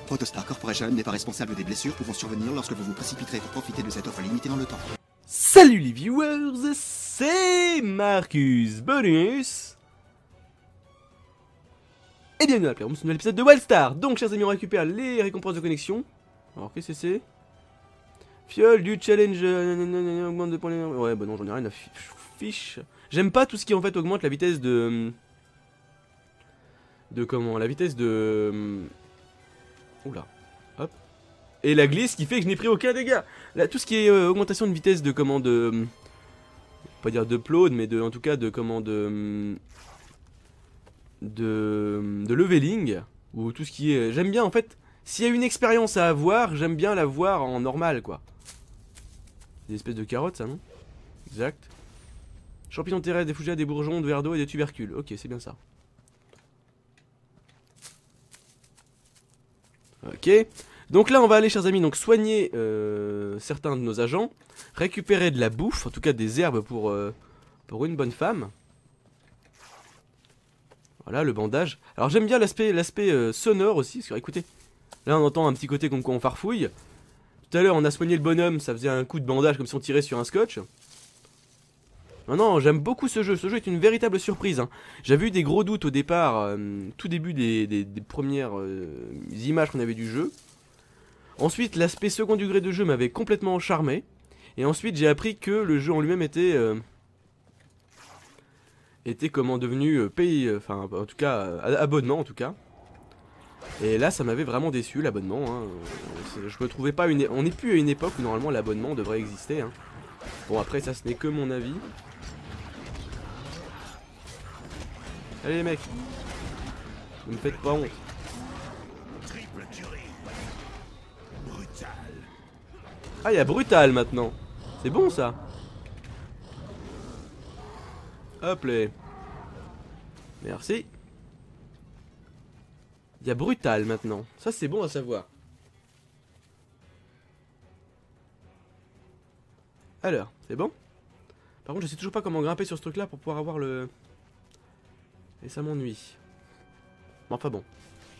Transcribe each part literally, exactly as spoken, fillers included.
Protostar Corporation n'est pas responsable des blessures pouvant survenir lorsque vous vous précipiterez pour profiter de cette offre limitée dans le temps. Salut les viewers, c'est Marcus Bonus. Et bienvenue à la Playroom, ce nouvel épisode de Wildstar. Donc chers amis, on récupère les récompenses de connexion. Alors qu'est-ce que c'est? Fiole du challenge, euh, augmente de points d'énergie. Ouais bah non, j'en ai rien à fiche. J'aime pas tout ce qui en fait augmente la vitesse de... De comment? La vitesse de... Oula, hop. Et la glisse qui fait que je n'ai pris aucun dégât. Là, tout ce qui est euh, augmentation de vitesse de comment de... Pas dire d'upload, mais de, en tout cas de comment de... De, de leveling. Ou tout ce qui est... J'aime bien en fait, s'il y a une expérience à avoir, j'aime bien la voir en normal quoi. Des espèces de carottes ça non? Exact. Champignons terrestres, des fougères, des bourgeons, de verre d'eau et des tubercules. Ok, c'est bien ça. Ok. Donc là on va aller chers amis donc soigner euh, certains de nos agents, récupérer de la bouffe, en tout cas des herbes pour, euh, pour une bonne femme. Voilà le bandage. Alors j'aime bien l'aspect l'aspect euh, sonore aussi, parce que écoutez, là on entend un petit côté comme quand on farfouille. Tout à l'heure on a soigné le bonhomme, ça faisait un coup de bandage comme si on tirait sur un scotch. Non non, j'aime beaucoup ce jeu, ce jeu est une véritable surprise hein. J'avais eu des gros doutes au départ, euh, tout début des, des, des premières euh, images qu'on avait du jeu. Ensuite, l'aspect second degré de jeu m'avait complètement charmé. Et ensuite, j'ai appris que le jeu en lui-même était... Euh, était comment devenu euh, pays... Enfin, en tout cas, euh, abonnement en tout cas. Et là, ça m'avait vraiment déçu, l'abonnement. Hein. Je me trouvais pas... Une, on n'est plus à une époque où normalement l'abonnement devrait exister. Hein. Bon, après, ça, ce n'est que mon avis. Allez les mecs. Ne me faites pas honte. Ah, il y a brutal maintenant. C'est bon ça. Hop là. Merci. Il y a brutal maintenant. Ça c'est bon à savoir. Alors, c'est bon. Par contre, je sais toujours pas comment grimper sur ce truc là pour pouvoir avoir le... Et ça m'ennuie. Bon, enfin bon.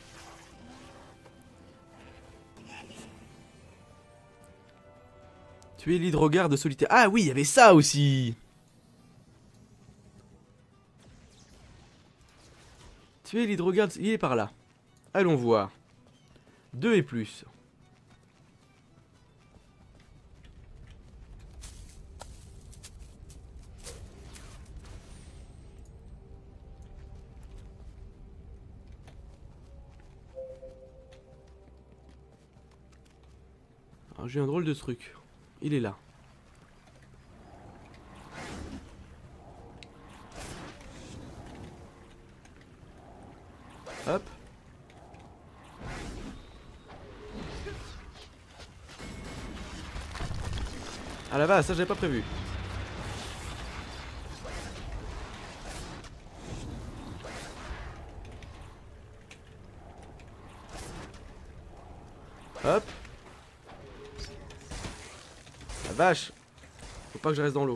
Tuer l'hydrogarde solitaire. Ah oui, il y avait ça aussi. Tuer l'hydrogarde... Il est par là. Allons voir. Deux et plus. Alors j'ai un drôle de truc. Il est là. Hop. Ah la vache, ça j'avais pas prévu. Hop. La vache. Faut pas que je reste dans l'eau.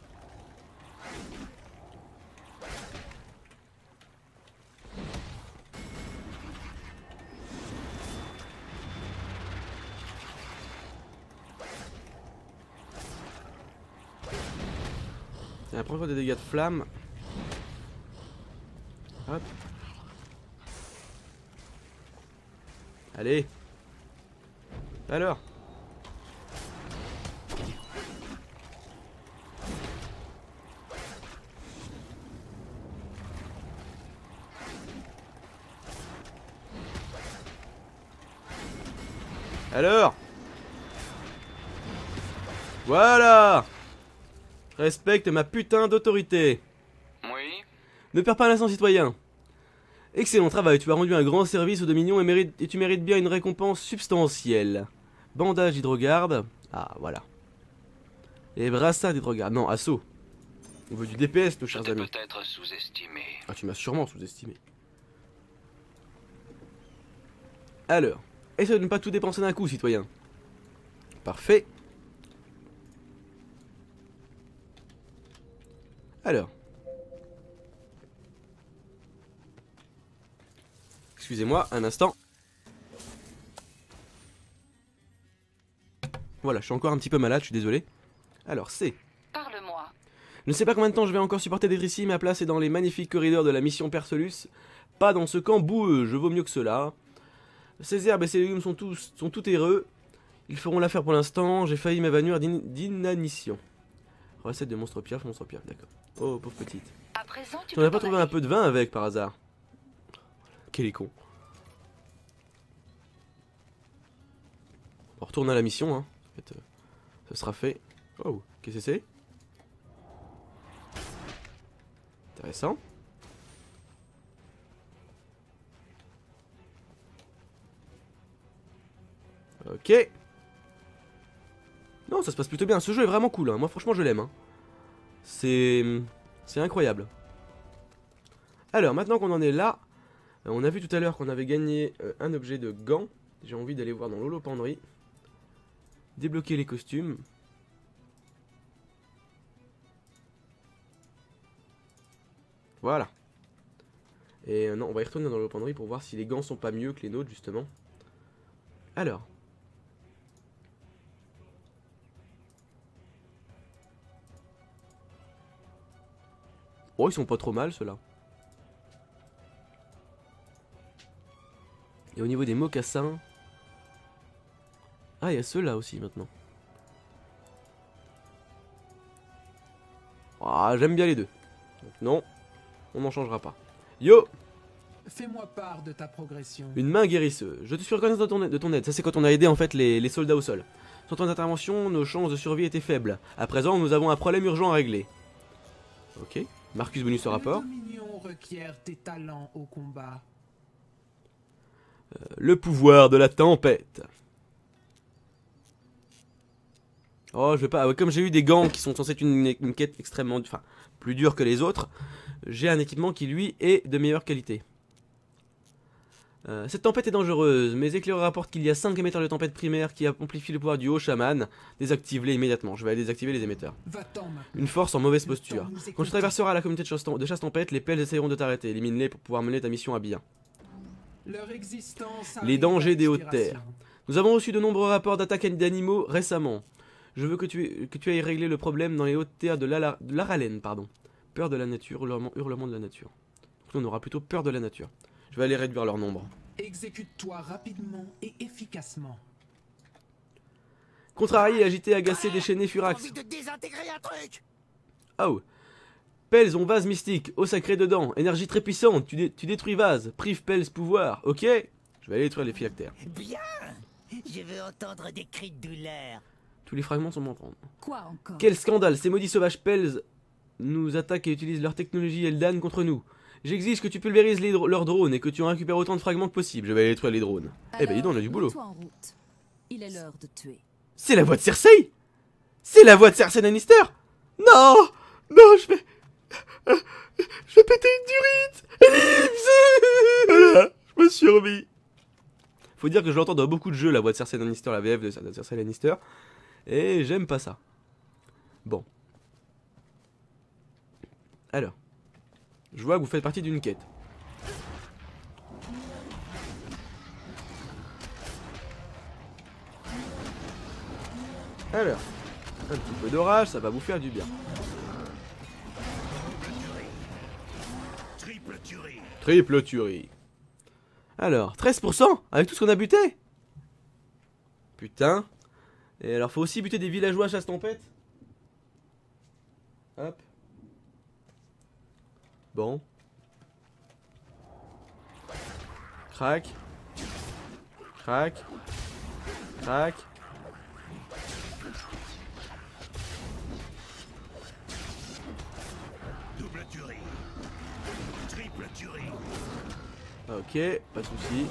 C'est la première fois des dégâts de flamme. Hop. Allez. Alors. Alors. Voilà. Respecte ma putain d'autorité. Oui. Ne perds pas un instant citoyen. Excellent travail, tu as rendu un grand service au Dominion et, mérite, et tu mérites bien une récompense substantielle. Bandage d'hydrogarde. Ah, voilà. Et brassard d'hydrogarde. Non, assaut. On veut du D P S, nos chers amis. Peut-être sous-estimé. Ah, tu m'as sûrement sous-estimé. Alors, essaie de ne pas tout dépenser d'un coup, citoyen. Parfait. Alors. Excusez-moi, un instant. Voilà, je suis encore un petit peu malade, je suis désolé. Alors, c'est... Parle-moi. Je ne sais pas combien de temps je vais encore supporter d'être ici, ma place est dans les magnifiques corridors de la mission Perseus. Pas dans ce camp boueux, je vaux mieux que cela. Ces herbes et ces légumes sont tous sont tout heureux. Ils feront l'affaire pour l'instant, j'ai failli m'évanouir d'in- d'inanition. Recette de monstre pierre, monstre pierre, d'accord. Oh, pauvre petite. À présent, tu Tu n'aurais peux pas t'en trouvé un aller. peu de vin avec, par hasard? Quel est con. On retourne à la mission, hein. En fait, euh, ça sera fait. Oh, qu'est-ce que c'est? Intéressant. Ok. Non, ça se passe plutôt bien. Ce jeu est vraiment cool, hein. Moi, franchement, je l'aime, hein. C'est... C'est incroyable. Alors, maintenant qu'on en est là, euh, on a vu tout à l'heure qu'on avait gagné euh, un objet de gant. J'ai envie d'aller voir dans l'holopenderie. Débloquer les costumes. Voilà. Et euh, non, on va y retourner dans l'holopenderie pour voir si les gants sont pas mieux que les nôtres, justement. Alors. Oh, ils sont pas trop mal, ceux-là. Et au niveau des mocassins... Ah, il y a ceux-là aussi, maintenant. Ah, j'aime bien les deux. Donc non, on n'en changera pas. Yo! Fais-moi part de ta progression. Une main guérisseuse. Je te suis reconnaissant de ton, de ton aide. Ça, c'est quand on a aidé, en fait, les, les soldats au sol. Sans ton intervention, nos chances de survie étaient faibles. À présent, nous avons un problème urgent à régler. Ok. Marcus bonus au rapport. Le dominion requiert tes talents au combat. Euh, le pouvoir de la tempête. Oh, je vais pas... Comme j'ai eu des gants qui sont censés être une, une quête extrêmement... Enfin, plus dure que les autres, j'ai un équipement qui, lui, est de meilleure qualité. Euh, cette tempête est dangereuse. Mes éclaireurs rapportent qu'il y a cinq émetteurs de tempête primaires qui amplifient le pouvoir du haut chaman. Désactive-les immédiatement. Je vais aller désactiver les émetteurs. Va-t'en maintenant. Une force en mauvaise Le temps posture. nous est Quand tu traverseras la communauté de chasse, de chasse tempête, les pelles essaieront de t'arrêter. Élimine-les pour pouvoir mener ta mission à bien. Leur existence Les arrive dangers à des hautes expiration. terres. Nous avons reçu de nombreux rapports d'attaques d'animaux récemment. Je veux que tu, que tu ailles régler le problème dans les hautes terres de l'Ala- de l'Aralène, pardon. Peur de la nature, hurlement, hurlement de la nature. Donc on aura plutôt peur de la nature. Je vais aller réduire leur nombre. Exécute-toi rapidement et efficacement. Contrarié, agité, agacé, déchaîné, furax. Envie de désintégrer un truc. Oh. Pels ont vase mystique, eau sacrée dedans, énergie très puissante, tu, dé tu détruis vase, prive Pels pouvoir, ok? Je vais aller détruire les phylactères. Bien. Je veux entendre des cris de douleur. Tous les fragments sont bons à prendre. Quoi encore? Quel scandale, ces maudits sauvages Pels nous attaquent et utilisent leur technologie Eldan contre nous. J'exige que tu pulvérises les dro leurs drones et que tu en récupères autant de fragments que possible. Je vais aller détruire les drones. Eh ben dis donc, on a du boulot. mets-toi en route. Il est l'heure de tuer. C'est la voix de Cersei! C'est la voix de Cersei Lannister! Non! Non, je vais... Je vais péter une durite! Ellipse! Voilà, je me suis remis. Faut dire que je l'entends dans beaucoup de jeux, la voix de Cersei Lannister, la V F de Cersei Lannister. Et j'aime pas ça. Bon. Alors. Je vois que vous faites partie d'une quête. Alors. Un petit peu d'orage, ça va vous faire du bien. Triple tuerie. Triple tuerie. Alors, treize pour cent avec tout ce qu'on a buté. Putain. Et alors, faut aussi buter des villageois à chasse tempête. Hop. Bon. Crac. Crac. Crac. Double tuerie. Triple tuerie. Ok, pas de soucis.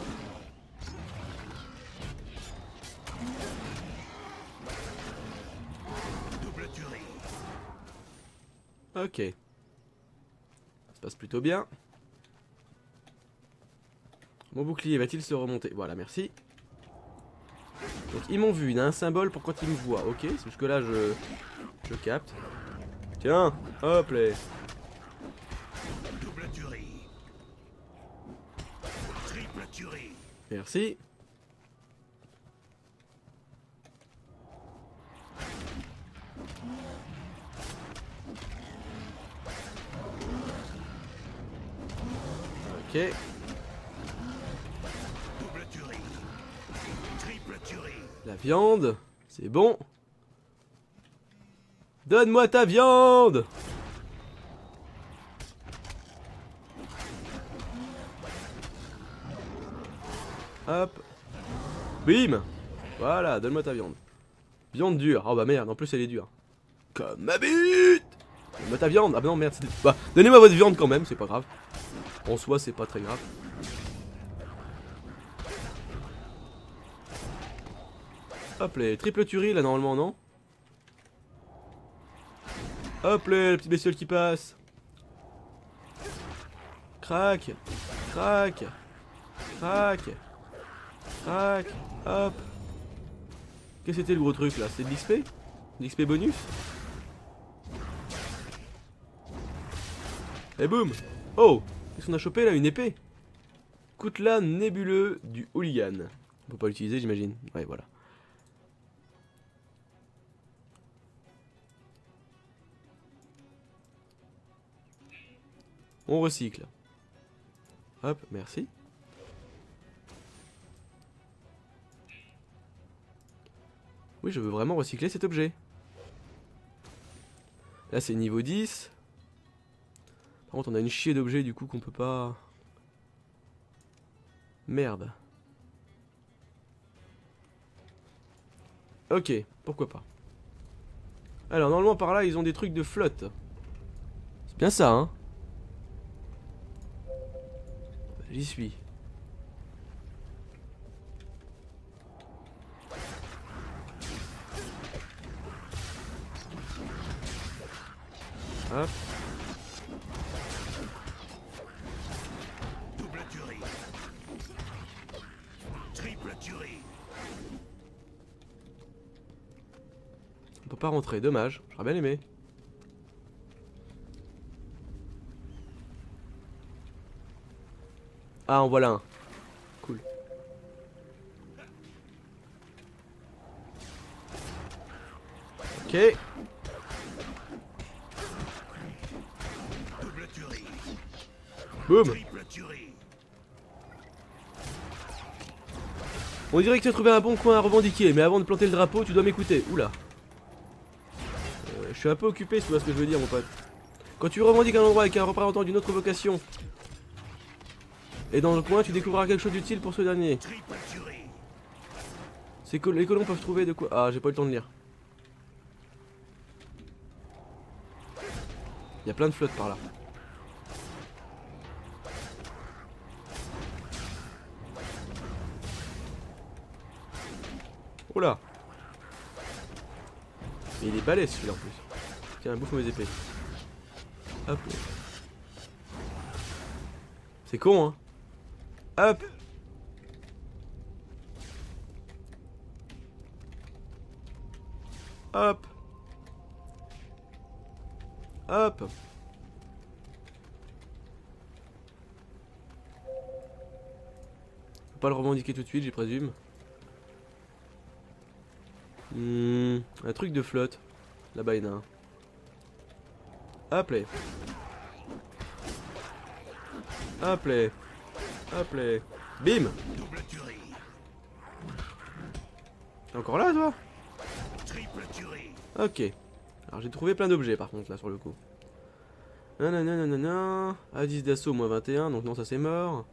Double tuerie. Ok. Ça se passe plutôt bien. Mon bouclier va-t-il se remonter? Voilà, merci. Donc ils m'ont vu, il y a un symbole pour quand ils me voient. Ok, jusque là je, je capte. Tiens, hop là. Double tuerie. Triple tuerie. Merci. Ok. La viande, c'est bon. Donne-moi ta viande. Hop. Bim. Voilà, donne-moi ta viande. Viande dure. Oh bah merde, en plus elle est dure. Comme ma bite. Donne-moi ta viande. Ah bah non, merde. Bah, donnez-moi votre viande quand même, c'est pas grave. En soi, c'est pas très grave. Hop les triple tuerie là normalement, non? Hop les, le petit bestiole qui passe. Crac. Crac. Crac. Crac. Hop. Qu'est-ce que c'était le gros truc là? C'est de l'X P? De l'X P bonus? Et boum. Oh, qu'est-ce qu'on a chopé là? Une épée. Coutelas nébuleux du hooligan. On peut pas l'utiliser j'imagine. Ouais voilà. On recycle. Hop, merci. Oui, je veux vraiment recycler cet objet. Là, c'est niveau dix. Par contre, on a une chier d'objets du coup qu'on peut pas... Merde. Ok, pourquoi pas. Alors, normalement, par là, ils ont des trucs de flotte. C'est bien ça, hein. J'y suis. Hop. Double tuerie. Triple tuerie. On peut pas rentrer, dommage. J'aurais bien aimé. Ah, en voilà un. Cool. Ok. Double tuerie. Boum. Triple tuerie. On dirait que tu as trouvé un bon coin à revendiquer, mais avant de planter le drapeau, tu dois m'écouter. Oula. Euh, je suis un peu occupé, si tu vois ce que je veux dire, mon pote. Quand tu revendiques un endroit avec un représentant d'une autre vocation, et dans le coin, tu découvriras quelque chose d'utile pour ce dernier. Triple tuerie. C'est que les colons peuvent trouver de quoi... Ah, j'ai pas eu le temps de lire. Il y a plein de flottes par là. Oh là. Mais il est balèze celui-là en plus. Tiens, bouffe mes épées. Hop. C'est con hein. Hop. Hop. Hop. Faut pas le revendiquer tout de suite, j'y présume. Hmm, un truc de flotte. Là-bas, il y en a un. Hop là. Hop là. Hop là. Bim. Double tuerie. T'es encore là, toi? Triple tuerie. Ok. Alors, j'ai trouvé plein d'objets, par contre, là, sur le coup. Nanana, nanana. A dix d'assaut, moins vingt et un. Donc, non, ça, c'est mort.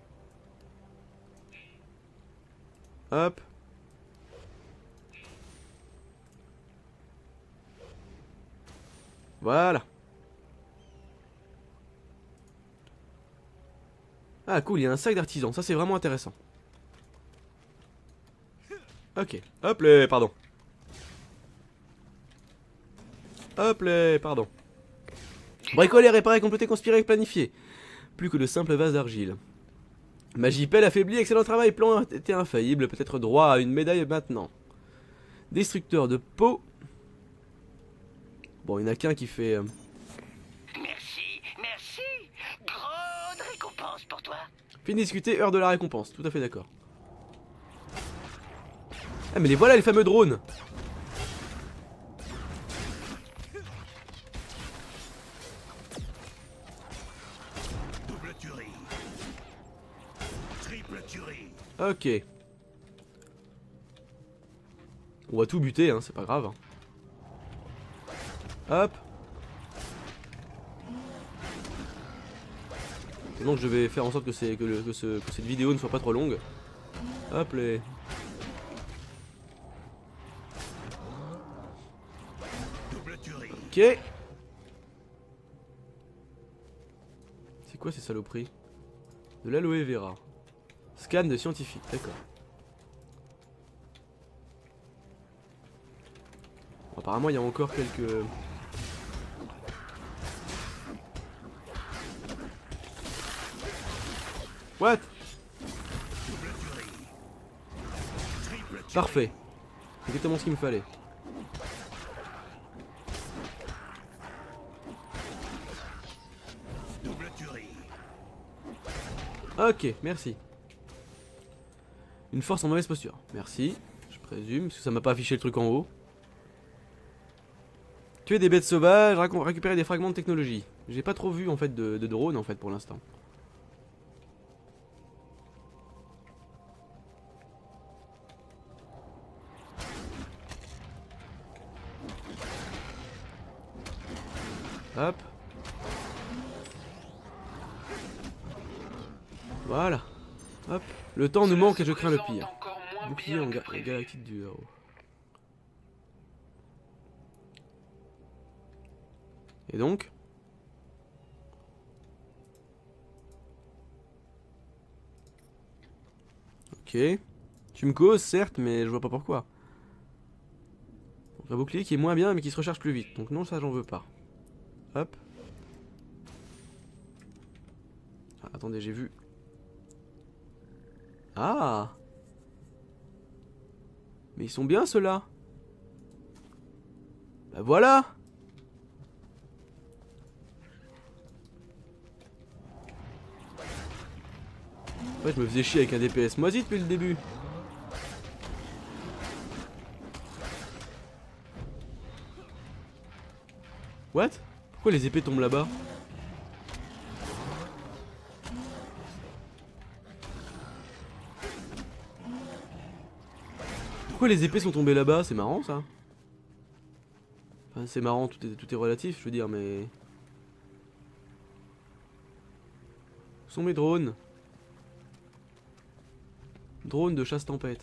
Hop. Voilà. Ah cool, il y a un sac d'artisan, ça c'est vraiment intéressant. Ok, hop les, pardon. Hop les, pardon. Bricoler, réparer, compléter, conspirer, planifier. Plus que de simples vases d'argile. Magie pelle affaiblie, excellent travail, plan était infaillible, peut-être droit à une médaille maintenant. Destructeur de peau. Bon, il n'y en a qu'un qui fait... Euh... Merci, merci. Grande récompense pour toi. Fini de discuter, heure de la récompense, tout à fait d'accord. Ah mais les voilà les fameux drones. Double tuerie. Ok. On va tout buter, hein, c'est pas grave. Hop. Donc je vais faire en sorte que, c'est, que, le, que, ce, que cette vidéo ne soit pas trop longue. Hop les... Ok. C'est quoi ces saloperies? De l'aloe vera. Scan de scientifique, d'accord. Bon, apparemment il y a encore quelques... What? Parfait. C'est exactement ce qu'il me fallait. Ok, merci. Une force en mauvaise posture. Merci, je présume, parce que ça m'a pas affiché le truc en haut. Tuer des bêtes sauvages, récupérer des fragments de technologie. J'ai pas trop vu en fait de, de drone en fait pour l'instant. Hop. Voilà. Hop. Le temps nous manque et je crains le pire. Bouclier en, ga en galactique du héros. Et donc? Ok. Tu me causes, certes, mais je vois pas pourquoi. Donc un bouclier qui est moins bien mais qui se recharge plus vite. Donc non, ça j'en veux pas. Hop. Ah, attendez, j'ai vu. Ah. Mais ils sont bien ceux-là. Bah voilà. En fait, je me faisais chier avec un D P S moisi depuis le début. What? Pourquoi les épées tombent là-bas? Pourquoi les épées sont tombées là-bas? C'est marrant ça. Enfin, c'est marrant, tout est, tout est relatif, je veux dire, mais... Où sont mes drones? Drone de chasse tempête.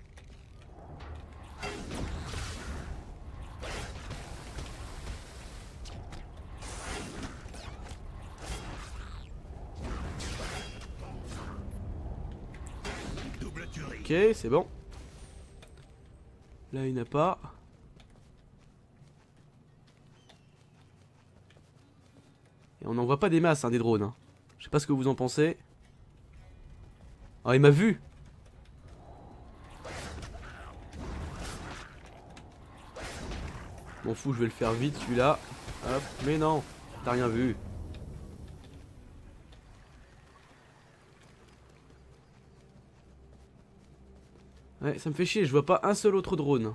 Ok, c'est bon. Là, il n'y en a pas. Et on n'en voit pas des masses, hein, des drones. Hein. Je sais pas ce que vous en pensez. Ah, il m'a vu. M'en fous, je vais le faire vite, celui-là. Hop, mais non, t'as rien vu. Ouais, ça me fait chier, je vois pas un seul autre drone.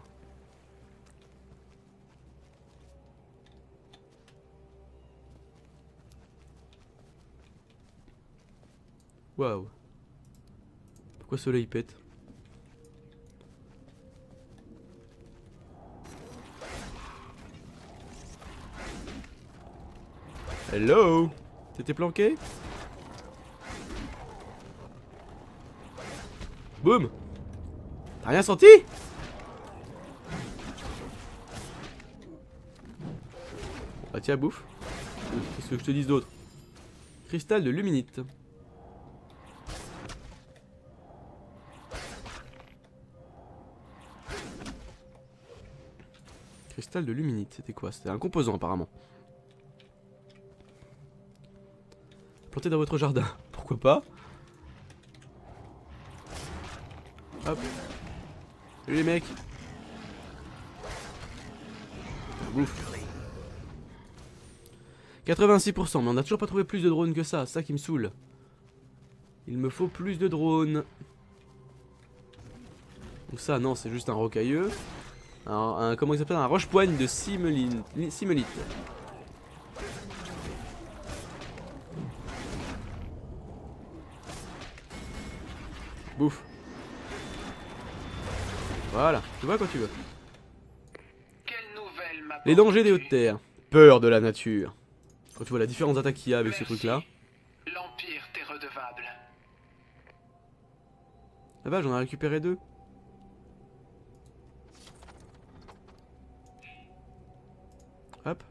Waouh. Pourquoi ceux-là ils pètent? Hello. T'étais planqué? Boum. T'as rien senti? Bah tiens, bouffe. Qu'est-ce que je te dise d'autre? Cristal de luminite. Cristal de luminite, c'était quoi? C'était un composant apparemment. Planté dans votre jardin, pourquoi pas? Hop. Salut les mecs. Bouffe. quatre-vingt-six pour cent, mais on n'a toujours pas trouvé plus de drones que ça, c'est ça qui me saoule. Il me faut plus de drones. Donc ça, non, c'est juste un rocailleux. Un, un, comment il s'appelle? Un roche-poigne de Simelite. Simelite. Bouffe. Voilà, tu vois quand tu veux. Quelle nouvelle m'apportes-tu? Les dangers des hautes terres. Peur de la nature. Quand tu vois la différence d'attaque qu'il y a avec ce Merci. truc là. L'Empire t'est redevable. Ah bah j'en ai récupéré deux. Hop.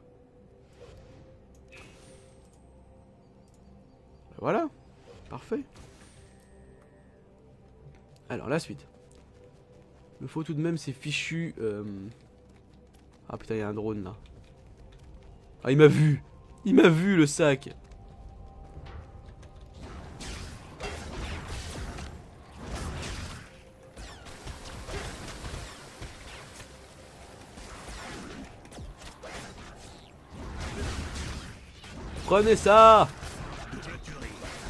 Voilà. Parfait. Alors la suite. Il me faut tout de même ces fichus... Euh... Ah putain, il y a un drone là. Ah il m'a vu. Il m'a vu le sac. Prenez ça. Double tuerie.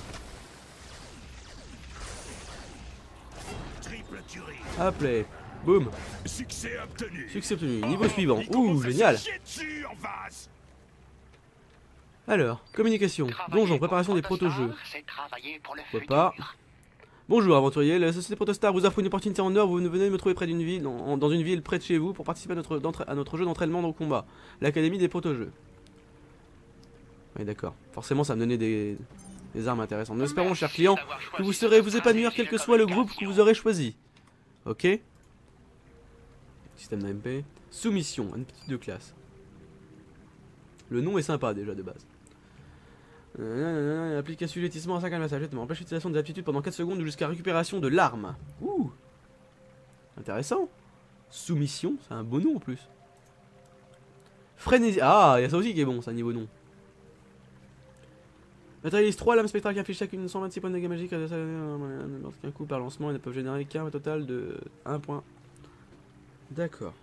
Triple tuerie. Hop là. Boum. Succès obtenu. Succès obtenu. Niveau suivant. Il commence Ouh, à se génial. chier dessus en face. Alors, communication. Donjon, préparation des proto-jeux. C'est travailler pour le Pourquoi futur. pas. Bonjour aventurier, la société Protostar vous offre une opportunité en or, vous venez me trouver près d'une ville, dans, dans une ville près de chez vous pour participer à notre, à notre jeu d'entraînement dans le combat, l'Académie des proto-jeux. Oui d'accord, forcément ça me donnait des, des armes intéressantes. Nous espérons, chers clients, que vous saurez vous épanouir quel que soit le groupe que vous aurez choisi. Ok. Système d'A M P. Soumission, une petite de classe. Le nom est sympa déjà de base. Euh, applique assujettissement à cinq messages. Empêche l'utilisation des aptitudes pendant quatre secondes ou jusqu'à récupération de l'arme. Ouh. Intéressant. Soumission, c'est un beau nom en plus. Frénésie. Ah, il y a ça aussi qui est bon, ça niveau nom. Matérialise trois lames spectrales qui affichent chacune cent vingt-six points de dégâts magiques. Un coup par lancement et ne peuvent générer qu'un total de un point. D'accord.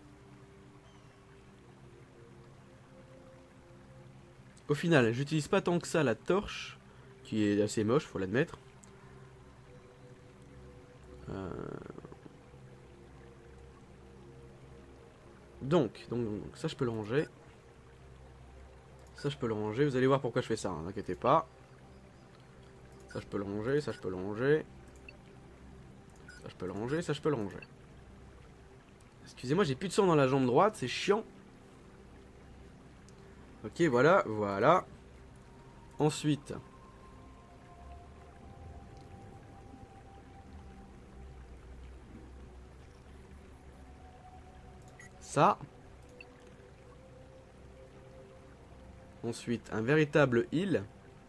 Au final, j'utilise pas tant que ça la torche, qui est assez moche, faut l'admettre. Euh... Donc, donc, donc, ça je peux le ranger. Ça je peux le ranger, vous allez voir pourquoi je fais ça, n'inquiétez pas. Ça je peux le ranger, ça je peux le ranger. Ça je peux le ranger, ça je peux le ranger. Excusez-moi, j'ai plus de sang dans la jambe droite, c'est chiant. Ok, voilà, voilà. Ensuite. Ça. Ensuite, un véritable heal.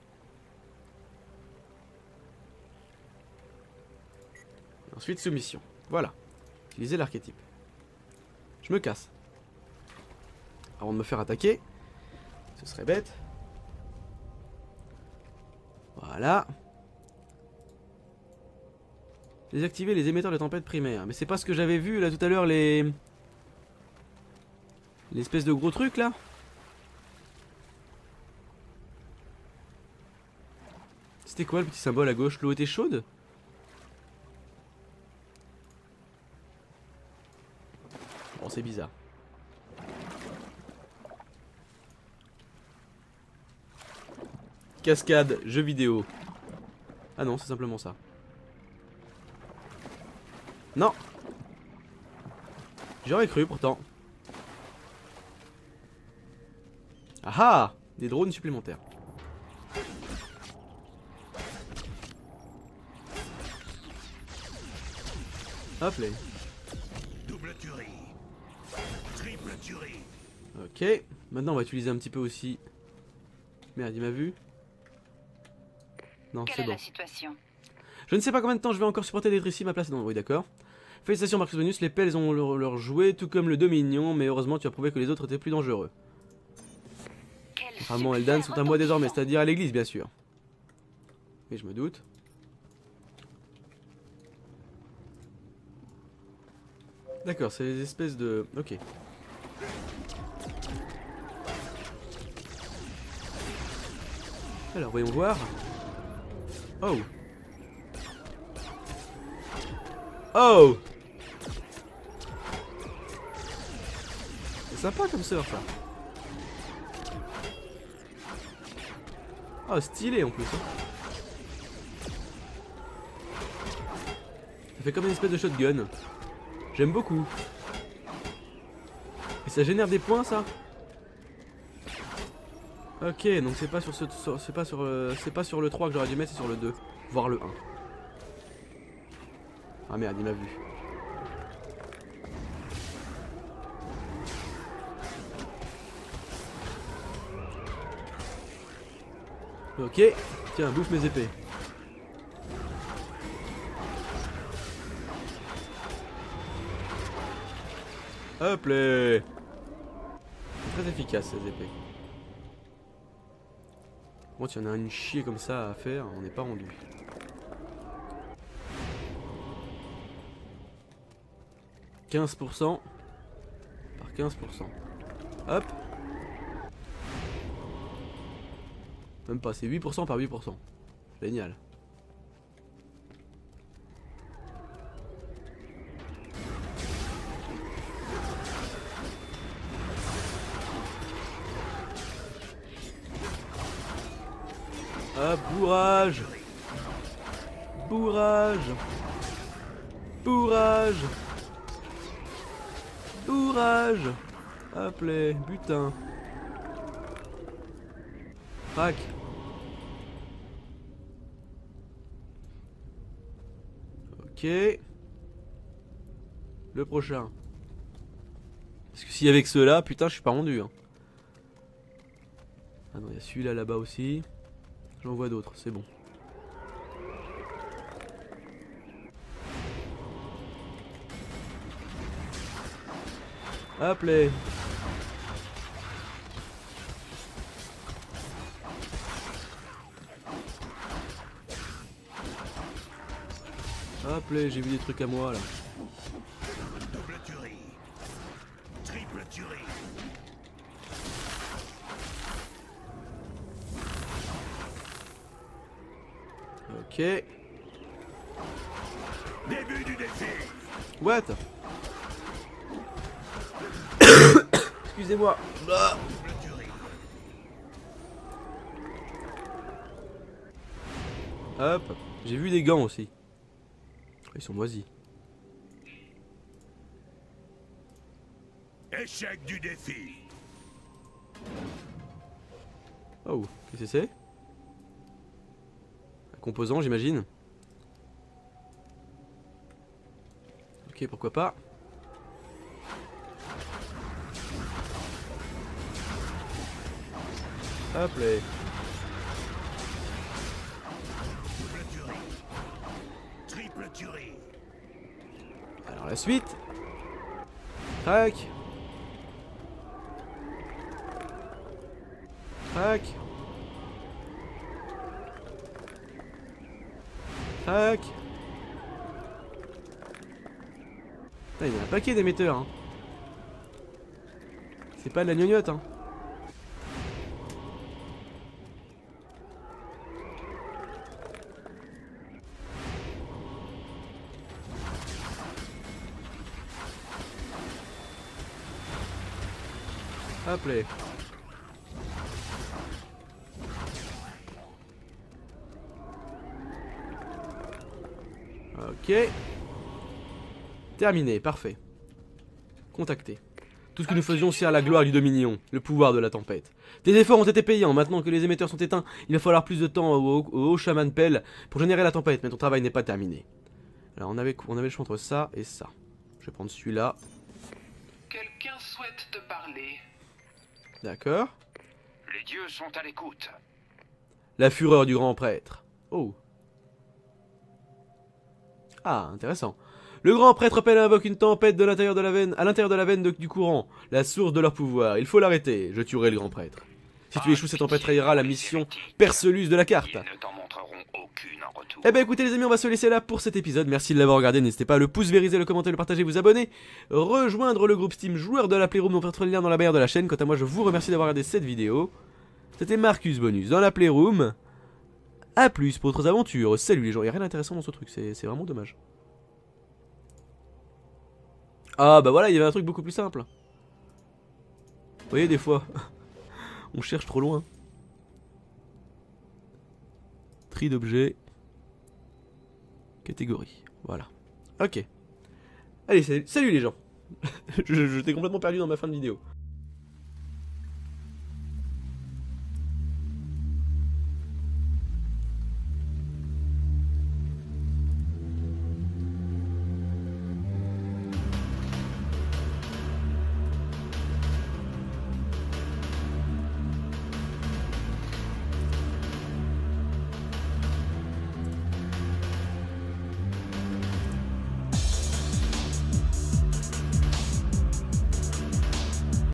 Ensuite, soumission. Voilà. Utilisez l'archétype. Je me casse. Avant de me faire attaquer. Ce serait bête. Voilà. Désactiver les émetteurs de tempête primaire. Mais c'est pas ce que j'avais vu là tout à l'heure, les... L'espèce de gros truc là. C'était quoi le petit symbole à gauche? L'eau était chaude? Bon, c'est bizarre. Cascade, jeux vidéo. Ah non, c'est simplement ça. Non. J'aurais cru pourtant. Ah ah, des drones supplémentaires. Hop là. Double tuerie. Triple tuerie. Ok, maintenant on va utiliser un petit peu aussi. Merde, il m'a vu. Non, c'est Quelle est bon. la situation? Je ne sais pas combien de temps je vais encore supporter d'être ici, ma place est dans... Oui, d'accord. Félicitations Marcus Bonus, les pelles ont leur, leur joué, tout comme le Dominion, mais heureusement tu as prouvé que les autres étaient plus dangereux. Quel Contrairement succès Eldan sont à moi désormais, retentissant. c'est-à-dire à l'église bien sûr. Oui, je me doute. D'accord, c'est des espèces de... Ok. Alors, voyons voir. Oh. Oh. C'est sympa comme sort ça. Oh, stylé en plus. Hein. Ça fait comme une espèce de shotgun. J'aime beaucoup. Et ça génère des points, ça? Ok, donc c'est pas sur ce, c'est pas sur, euh, c'est pas sur le trois que j'aurais dû mettre, c'est sur le deux, voire le un. Ah merde, il m'a vu. Ok, tiens, bouffe mes épées. Hop là. C'est très efficace ces épées. Bon, s'il y en a une chier comme ça à faire, on n'est pas rendu. quinze pour cent par quinze pour cent. Hop. Même pas, c'est huit pour cent par huit pour cent. Génial. Ah, bourrage. Bourrage. Bourrage. Bourrage. Hop là, putain. Crac. Ok. Le prochain. Parce que s'il y avait que ceux-là, putain, je suis pas rendu. Hein. Ah non, il y a celui-là là-bas aussi. J'en vois d'autres, c'est bon. Hop là. Hop là, j'ai vu des trucs à moi là. Double tuerie. Triple tuerie. Ok. Début du défi. What? Excusez-moi. Ah. Double tuerie. Hop. J'ai vu des gants aussi. Ils sont moisis. Échec du défi. Oh, qu'est-ce que c'est? Un composant, j'imagine. Ok, pourquoi pas. Hop là. Double tuerie. Triple tuerie. Alors la suite. Crac. Crac. Crac. Putain, il y a un paquet d'émetteurs. Hein. C'est pas de la gnognotte. Hein. Hop là. Ok. Terminé, parfait. Contacté. Tout ce que nous faisions sert à la gloire du Dominion, le pouvoir de la tempête. Tes efforts ont été payants, maintenant que les émetteurs sont éteints, il va falloir plus de temps au, au haut chaman Pell pour générer la tempête, mais ton travail n'est pas terminé. Alors on avait, on avait le choix entre ça et ça. Je vais prendre celui-là. Quelqu'un souhaite te parler. D'accord. Les dieux sont à l'écoute. La fureur du grand prêtre. Oh. Ah, intéressant. Le grand prêtre Pell invoque une tempête de l'intérieur de la veine, à l'intérieur de la veine de- du courant, la source de leur pouvoir. Il faut l'arrêter. Je tuerai le grand prêtre. Si tu échoues, cette tempête rayera la mission Perselus de la carte. Ils ne t'en montreront aucune en retour. Eh ben écoutez les amis, on va se laisser là pour cet épisode. Merci de l'avoir regardé. N'hésitez pas à le pouce vériser, le commenter, le partager, vous abonner, rejoindre le groupe Steam joueur de la Playroom. On peut retrouver le lien dans la barre de la chaîne. Quant à moi, je vous remercie d'avoir regardé cette vidéo. C'était Marcus Bonus dans la Playroom. A plus pour d'autres aventures. Salut les gens. Il n'y a rien d'intéressant dans ce truc. C'est c'est vraiment dommage. Ah bah voilà, il y avait un truc beaucoup plus simple. Vous voyez, des fois, on cherche trop loin. Tri d'objets. Catégorie. Voilà. Ok. Allez, salut, salut les gens. je je t'ai complètement perdu dans ma fin de vidéo.